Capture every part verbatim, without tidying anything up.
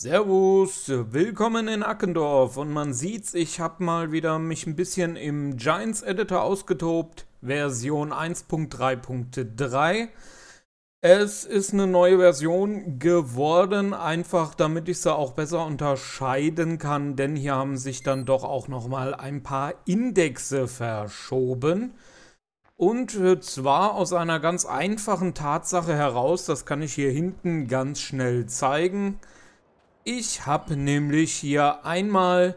Servus, willkommen in Ackendorf und man sieht's, ich habe mal wieder mich ein bisschen im Giants Editor ausgetobt, Version eins Punkt drei Punkt drei. Es ist eine neue Version geworden, einfach damit ich sie auch besser unterscheiden kann, denn hier haben sich dann doch auch nochmal ein paar Indexe verschoben. Und äh, zwar aus einer ganz einfachen Tatsache heraus, das kann ich hier hinten ganz schnell zeigen. Ich habe nämlich hier einmal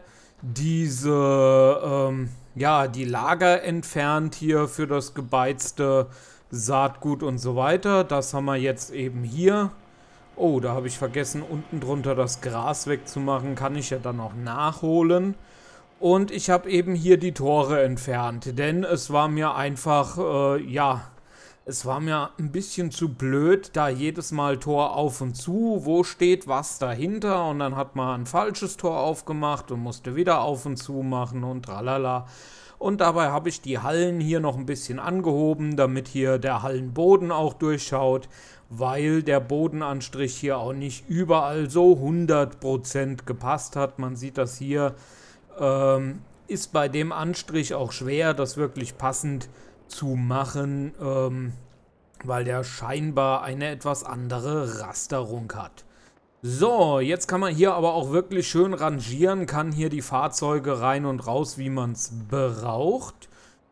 diese, ähm, ja, die Lager entfernt hier für das gebeizte Saatgut und so weiter. Das haben wir jetzt eben hier. Oh, da habe ich vergessen, unten drunter das Gras wegzumachen. Kann ich ja dann auch nachholen. Und ich habe eben hier die Tore entfernt, denn es war mir einfach, äh, ja... Es war mir ein bisschen zu blöd, da jedes Mal Tor auf und zu, wo steht was dahinter, und dann hat man ein falsches Tor aufgemacht und musste wieder auf und zu machen und tralala. Und dabei habe ich die Hallen hier noch ein bisschen angehoben, damit hier der Hallenboden auch durchschaut, weil der Bodenanstrich hier auch nicht überall so hundert Prozent gepasst hat. Man sieht das hier, ähm, ist bei dem Anstrich auch schwer, das wirklich passend zu machen, ähm, weil der scheinbar eine etwas andere Rasterung hat. So, jetzt kann man hier aber auch wirklich schön rangieren, kann hier die Fahrzeuge rein und raus, wie man es braucht.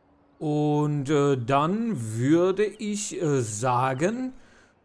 Und äh, dann würde ich äh, sagen,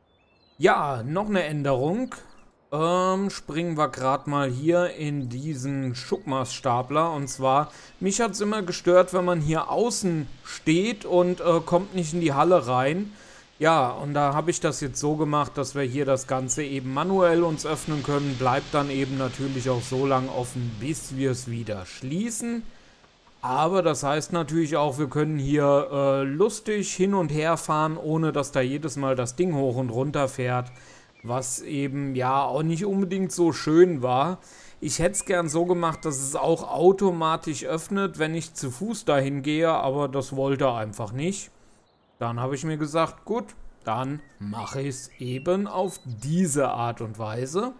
ja, noch eine Änderung. Ähm, springen wir gerade mal hier in diesen Schuckmaßstapler. Und zwar, mich hat es immer gestört, wenn man hier außen steht und äh, kommt nicht in die Halle rein. Ja, und da habe ich das jetzt so gemacht, dass wir hier das Ganze eben manuell uns öffnen können. Bleibt dann eben natürlich auch so lang offen, bis wir es wieder schließen. Aber das heißt natürlich auch, wir können hier äh, lustig hin und her fahren, ohne dass da jedes Mal das Ding hoch und runter fährt. Was eben ja auch nicht unbedingt so schön war. Ich hätte es gern so gemacht, dass es auch automatisch öffnet, wenn ich zu Fuß dahin gehe, aber das wollte er einfach nicht. Dann habe ich mir gesagt, gut, dann mache ich es eben auf diese Art und Weise.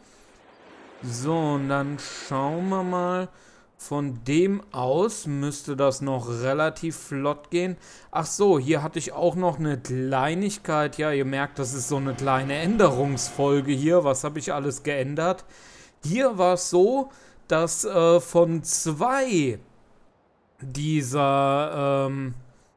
So, und dann schauen wir mal. Von dem aus müsste das noch relativ flott gehen. Ach so, hier hatte ich auch noch eine Kleinigkeit. Ja, ihr merkt, das ist so eine kleine Änderungsfolge hier. Was habe ich alles geändert? Hier war es so, dass äh, von zwei dieser ähm,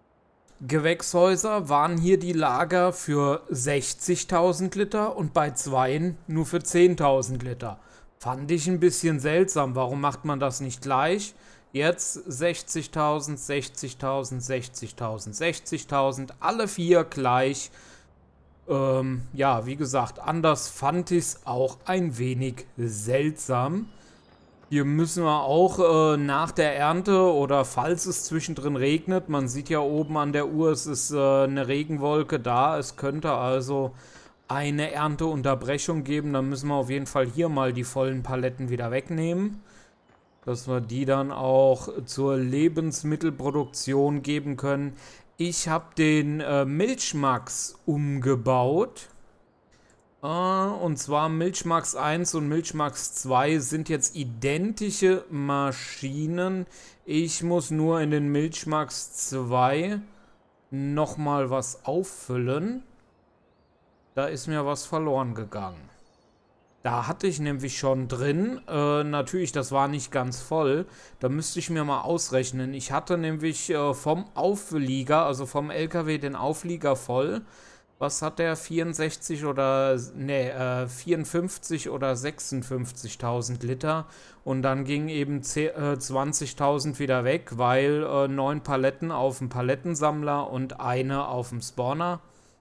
Gewächshäuser waren hier die Lager für sechzigtausend Liter und bei zweien nur für zehntausend Liter. Fand ich ein bisschen seltsam. Warum macht man das nicht gleich? Jetzt sechzigtausend, sechzigtausend, sechzigtausend, sechzigtausend, alle vier gleich. Ähm, ja, wie gesagt, anders fand ich es auch ein wenig seltsam. Hier müssen wir auch äh, nach der Ernte oder falls es zwischendrin regnet, man sieht ja oben an der Uhr, es ist äh, eine Regenwolke da, es könnte also eine Ernteunterbrechung geben, dann müssen wir auf jeden Fall hier mal die vollen Paletten wieder wegnehmen, dass wir die dann auch zur Lebensmittelproduktion geben können. Ich habe den äh, Milchmax umgebaut, äh, und zwar Milchmax eins und Milchmax zwei sind jetzt identische Maschinen. Ich muss nur in den Milchmax zwei nochmal was auffüllen. Da ist mir was verloren gegangen. Da hatte ich nämlich schon drin, äh, natürlich, das war nicht ganz voll, da müsste ich mir mal ausrechnen. Ich hatte nämlich äh, vom Auflieger, also vom L K W den Auflieger voll. Was hat der? vierundsechzig oder, ne, äh, vierundfünfzig oder sechsundfünfzigtausend Liter. Und dann ging eben äh, zwanzigtausend wieder weg, weil äh, neun Paletten auf dem Palettensammler und eine auf dem Spawner.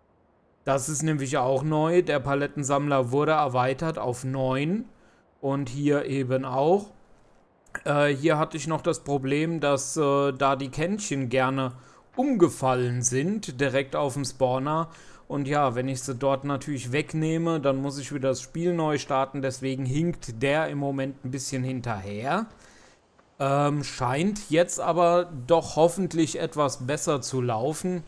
Das ist nämlich auch neu. Der Palettensammler wurde erweitert auf neun und hier eben auch. Äh, hier hatte ich noch das Problem, dass äh, da die Kännchen gerne umgefallen sind, direkt auf dem Spawner. Und ja, wenn ich sie dort natürlich wegnehme, dann muss ich wieder das Spiel neu starten. Deswegen hinkt der im Moment ein bisschen hinterher. Ähm, scheint jetzt aber doch hoffentlich etwas besser zu laufen.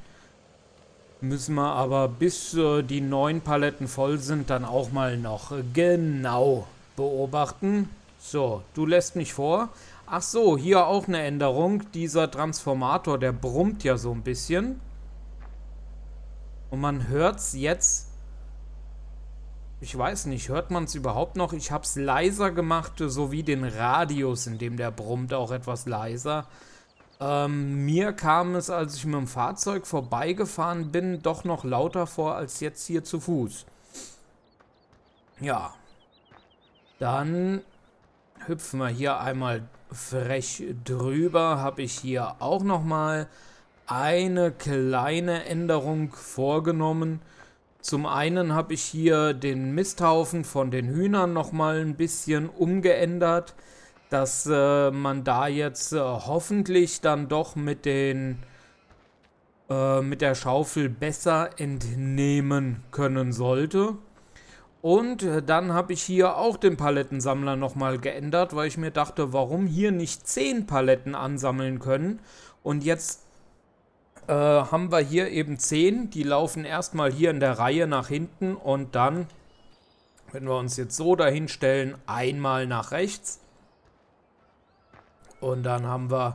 Müssen wir aber, bis äh, die neun Paletten voll sind, dann auch mal noch äh, genau beobachten. So, du lässt mich vor. Ach so, hier auch eine Änderung. Dieser Transformator, der brummt ja so ein bisschen. Und man hört es jetzt. Ich weiß nicht, hört man es überhaupt noch? Ich habe es leiser gemacht, sowie den Radius, in dem der brummt, auch etwas leiser. Ähm, mir kam es, als ich mit dem Fahrzeug vorbeigefahren bin, doch noch lauter vor als jetzt hier zu Fuß. Ja. Dann hüpfen wir hier einmal frech drüber. Habe ich hier auch nochmal eine kleine Änderung vorgenommen. Zum einen habe ich hier den Misthaufen von den Hühnern nochmal ein bisschen umgeändert, dass äh, man da jetzt äh, hoffentlich dann doch mit den äh, mit der Schaufel besser entnehmen können sollte. Und äh, dann habe ich hier auch den Palettensammler nochmal geändert, weil ich mir dachte, warum hier nicht zehn Paletten ansammeln können. Und jetzt Äh, haben wir hier eben zehn, die laufen erstmal hier in der Reihe nach hinten und dann, wenn wir uns jetzt so dahin stellen, einmal nach rechts und dann haben wir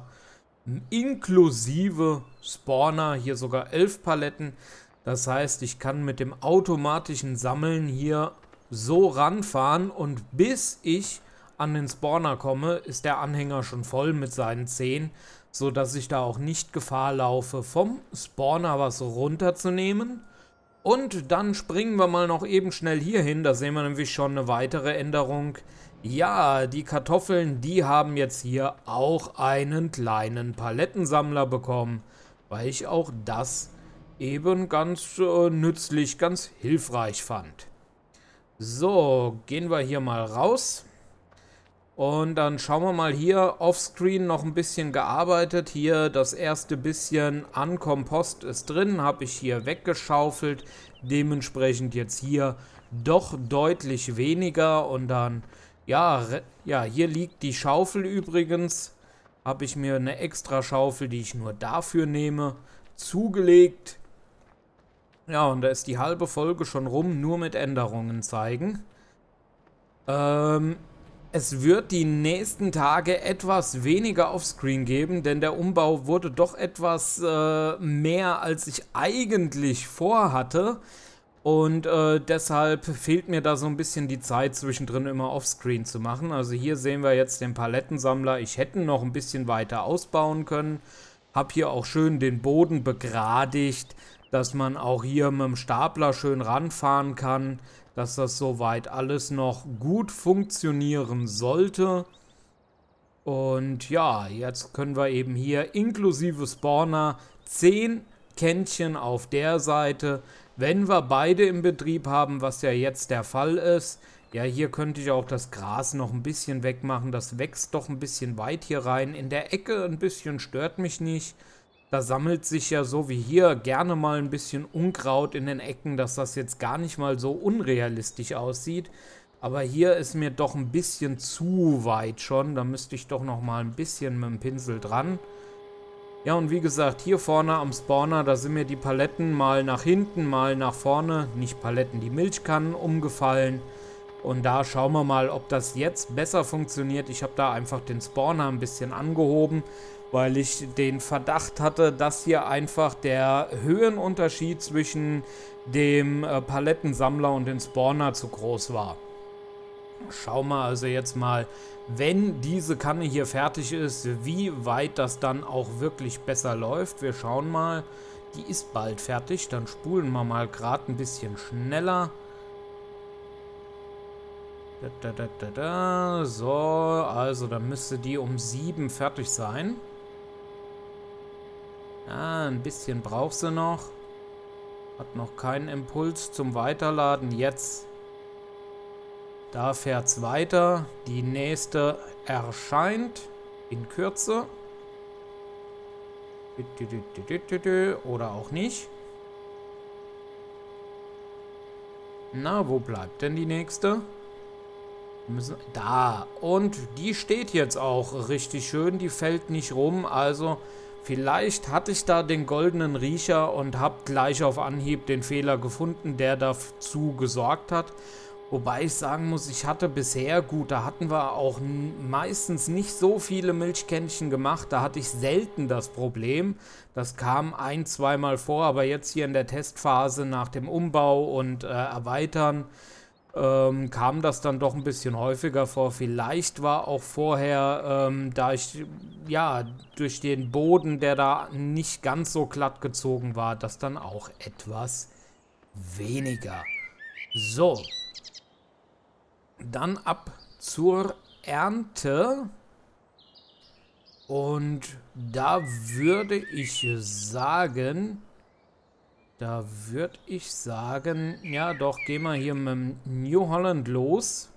inklusive Spawner hier sogar elf Paletten. Das heißt, ich kann mit dem automatischen Sammeln hier so ranfahren und bis ich an den Spawner komme, ist der Anhänger schon voll mit seinen zehn, so dass ich da auch nicht Gefahr laufe, vom Spawner was runterzunehmen. Und dann springen wir mal noch eben schnell hier hin, da sehen wir nämlich schon eine weitere Änderung. Ja, die Kartoffeln, die haben jetzt hier auch einen kleinen Palettensammler bekommen, weil ich auch das eben ganz äh, nützlich, ganz hilfreich fand. So, gehen wir hier mal raus. Und dann schauen wir mal hier offscreen noch ein bisschen gearbeitet. Hier das erste bisschen an Kompost ist drin, habe ich hier weggeschaufelt. Dementsprechend jetzt hier doch deutlich weniger. Und dann, ja, ja, hier liegt die Schaufel übrigens. Habe ich mir eine extra Schaufel, die ich nur dafür nehme, zugelegt. Ja, und da ist die halbe Folge schon rum, nur mit Änderungen zeigen. Ähm... Es wird die nächsten Tage etwas weniger offscreen geben, denn der Umbau wurde doch etwas äh, mehr, als ich eigentlich vorhatte. Und äh, deshalb fehlt mir da so ein bisschen die Zeit zwischendrin immer offscreen zu machen. Also hier sehen wir jetzt den Palettensammler. Ich hätte noch ein bisschen weiter ausbauen können. Habe hier auch schön den Boden begradigt, dass man auch hier mit dem Stapler schön ranfahren kann, dass das soweit alles noch gut funktionieren sollte. Und ja, jetzt können wir eben hier inklusive Spawner zehn Kännchen auf der Seite, wenn wir beide im Betrieb haben, was ja jetzt der Fall ist. Ja, hier könnte ich auch das Gras noch ein bisschen wegmachen, das wächst doch ein bisschen weit hier rein. In der Ecke ein bisschen stört mich nicht. Da sammelt sich ja so wie hier gerne mal ein bisschen Unkraut in den Ecken, dass das jetzt gar nicht mal so unrealistisch aussieht. Aber hier ist mir doch ein bisschen zu weit schon. Da müsste ich doch noch mal ein bisschen mit dem Pinsel dran. Ja, und wie gesagt, hier vorne am Spawner, da sind mir die Paletten mal nach hinten, mal nach vorne, nicht Paletten, die Milchkannen umgefallen. Und da schauen wir mal, ob das jetzt besser funktioniert. Ich habe da einfach den Spawner ein bisschen angehoben, weil ich den Verdacht hatte, dass hier einfach der Höhenunterschied zwischen dem äh, Palettensammler und dem Spawner zu groß war. Schauen wir also jetzt mal, wenn diese Kanne hier fertig ist, wie weit das dann auch wirklich besser läuft. Wir schauen mal, die ist bald fertig, dann spulen wir mal gerade ein bisschen schneller. Da, da, da, da, da. So, also dann müsste die um sieben fertig sein. Ja, ein bisschen braucht sie noch. Hat noch keinen Impuls zum Weiterladen. Jetzt. Da fährt es weiter. Die nächste erscheint in Kürze. Oder auch nicht. Na, wo bleibt denn die nächste? Müssen, da. Und die steht jetzt auch richtig schön. Die fällt nicht rum. Also vielleicht hatte ich da den goldenen Riecher und habe gleich auf Anhieb den Fehler gefunden, der dazu gesorgt hat. Wobei ich sagen muss, ich hatte bisher, gut, da hatten wir auch meistens nicht so viele Milchkännchen gemacht. Da hatte ich selten das Problem. Das kam ein-, zweimal vor, aber jetzt hier in der Testphase nach dem Umbau und äh, Erweitern ähm, kam das dann doch ein bisschen häufiger vor. Vielleicht war auch vorher, ähm, da ich, ja, durch den Boden, der da nicht ganz so glatt gezogen war, das dann auch etwas weniger. So. Dann ab zur Ernte. Und da würde ich sagen, da würde ich sagen, ja doch, gehen wir hier mit dem New Holland los.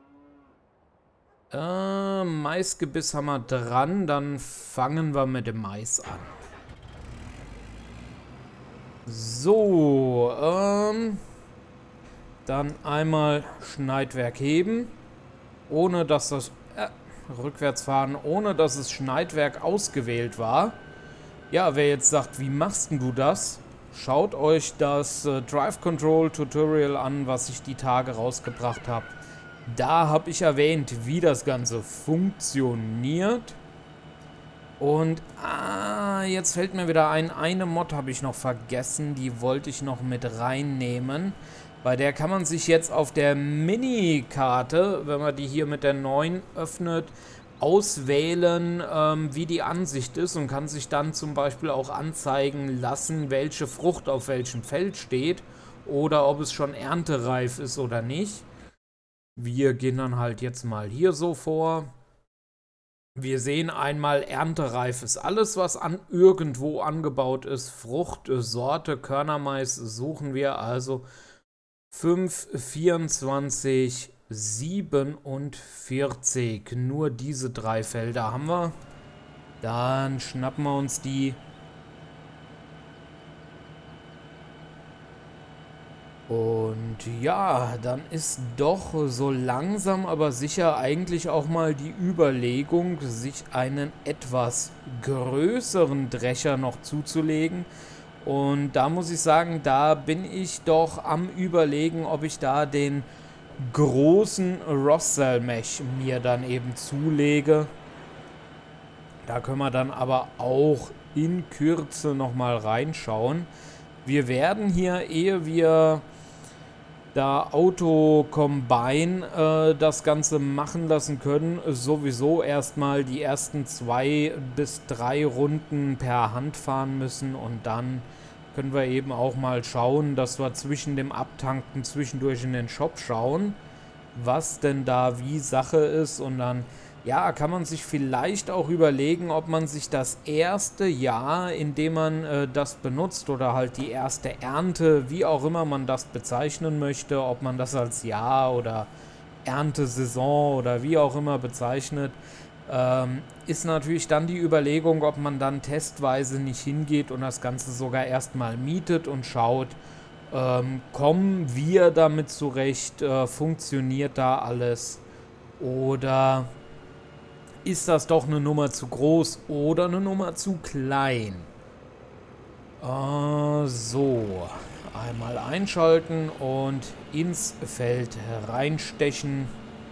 Äh, Maisgebiss haben wir dran, dann fangen wir mit dem Mais an. So, ähm... dann einmal Schneidwerk heben, ohne dass das, äh, rückwärts fahren, ohne dass das Schneidwerk ausgewählt war. Ja, wer jetzt sagt, wie machst denn du das? Schaut euch das äh, Drive Control Tutorial an, was ich die Tage rausgebracht habe. Da habe ich erwähnt, wie das Ganze funktioniert. Und, ah, jetzt fällt mir wieder ein, eine Mod habe ich noch vergessen, die wollte ich noch mit reinnehmen. Bei der kann man sich jetzt auf der Mini-Karte, wenn man die hier mit der neun öffnet, auswählen, ähm, wie die Ansicht ist und kann sich dann zum Beispiel auch anzeigen lassen, welche Frucht auf welchem Feld steht oder ob es schon erntereif ist oder nicht. Wir gehen dann halt jetzt mal hier so vor. Wir sehen einmal, erntereif ist alles, was an irgendwo angebaut ist. Frucht, Sorte, Körnermais suchen wir also fünf, vierundzwanzig, siebenundvierzig. Nur diese drei Felder haben wir. Dann schnappen wir uns die. Und ja, dann ist doch so langsam, aber sicher eigentlich auch mal die Überlegung, sich einen etwas größeren Drecher noch zuzulegen. Und da muss ich sagen, da bin ich doch am Überlegen, ob ich da den großen Rosscell Mesh mir dann eben zulege. Da können wir dann aber auch in Kürze nochmal reinschauen. Wir werden hier, ehe wir da Auto Combine äh, das Ganze machen lassen können, sowieso erstmal die ersten zwei bis drei Runden per Hand fahren müssen und dann können wir eben auch mal schauen, dass wir zwischen dem Abtanken zwischendurch in den Shop schauen, was denn da wie Sache ist und dann, ja, kann man sich vielleicht auch überlegen, ob man sich das erste Jahr, in dem man äh, das benutzt oder halt die erste Ernte, wie auch immer man das bezeichnen möchte, ob man das als Jahr oder Erntesaison oder wie auch immer bezeichnet, ähm, ist natürlich dann die Überlegung, ob man dann testweise nicht hingeht und das Ganze sogar erstmal mietet und schaut, ähm, kommen wir damit zurecht, äh, funktioniert da alles oder ist das doch eine Nummer zu groß oder eine Nummer zu klein? Äh, so, einmal einschalten und ins Feld reinstechen.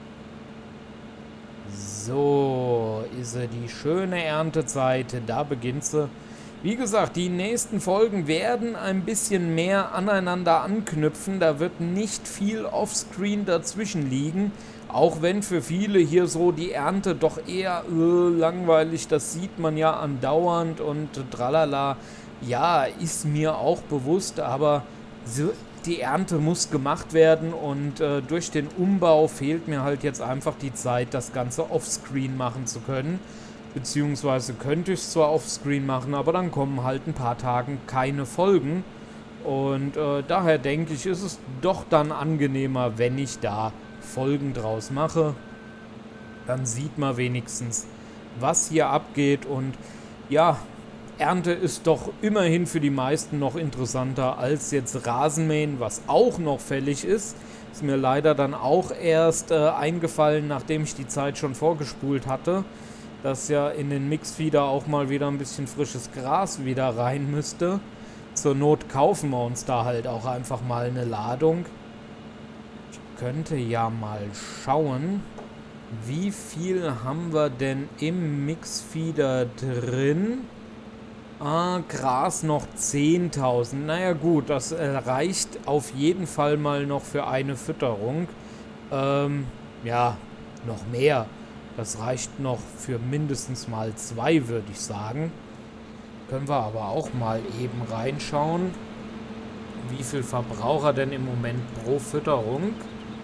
So, ist sie die schöne Erntezeit, da beginnt sie. Wie gesagt, die nächsten Folgen werden ein bisschen mehr aneinander anknüpfen. Da wird nicht viel offscreen dazwischen liegen. Auch wenn für viele hier so die Ernte doch eher äh, langweilig, das sieht man ja andauernd und tralala. Ja, ist mir auch bewusst, aber so, die Ernte muss gemacht werden und äh, durch den Umbau fehlt mir halt jetzt einfach die Zeit, das Ganze offscreen machen zu können. Beziehungsweise könnte ich es zwar offscreen machen, aber dann kommen halt ein paar Tagen keine Folgen. Und äh, daher denke ich, ist es doch dann angenehmer, wenn ich da Folgen draus mache. Dann sieht man wenigstens, was hier abgeht. Und ja, Ernte ist doch immerhin für die meisten noch interessanter als jetzt Rasenmähen, was auch noch fällig ist. Ist mir leider dann auch erst äh, eingefallen, nachdem ich die Zeit schon vorgespult hatte, dass ja in den Mixfeeder auch mal wieder ein bisschen frisches Gras wieder rein müsste. Zur Not kaufen wir uns da halt auch einfach mal eine Ladung. könnte ja mal schauen, wie viel haben wir denn im Mixfeeder drin? Ah, Gras noch zehntausend. Naja gut, das äh, reicht auf jeden Fall mal noch für eine Fütterung. Ähm, ja, noch mehr. Das reicht noch für mindestens mal zwei, würde ich sagen. Können wir aber auch mal eben reinschauen, wie viel Verbraucher denn im Moment pro Fütterung.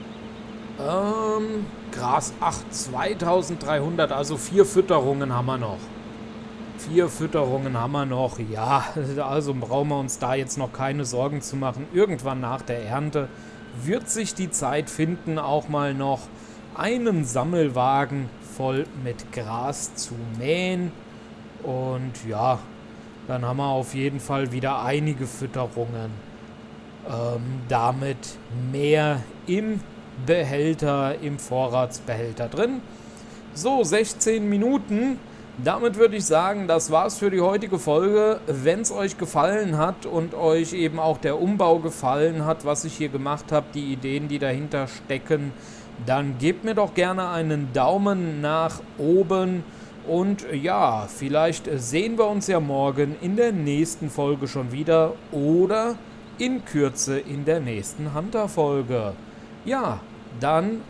Ähm, Gras, ach, zweitausenddreihundert, also vier Fütterungen haben wir noch. Vier Fütterungen haben wir noch, ja, also brauchen wir uns da jetzt noch keine Sorgen zu machen. Irgendwann nach der Ernte wird sich die Zeit finden, auch mal noch einen Sammelwagen voll mit Gras zu mähen. Und ja, dann haben wir auf jeden Fall wieder einige Fütterungen. Ähm, damit mehr im Behälter, im Vorratsbehälter drin. So, sechzehn Minuten. Damit würde ich sagen, das war's für die heutige Folge. Wenn es euch gefallen hat und euch eben auch der Umbau gefallen hat, was ich hier gemacht habe, die Ideen, die dahinter stecken, dann gebt mir doch gerne einen Daumen nach oben. Und ja, vielleicht sehen wir uns ja morgen in der nächsten Folge schon wieder oder in Kürze in der nächsten Hunter-Folge. Ja, dann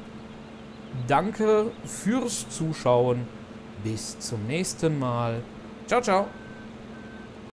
danke fürs Zuschauen. Bis zum nächsten Mal. Ciao, ciao.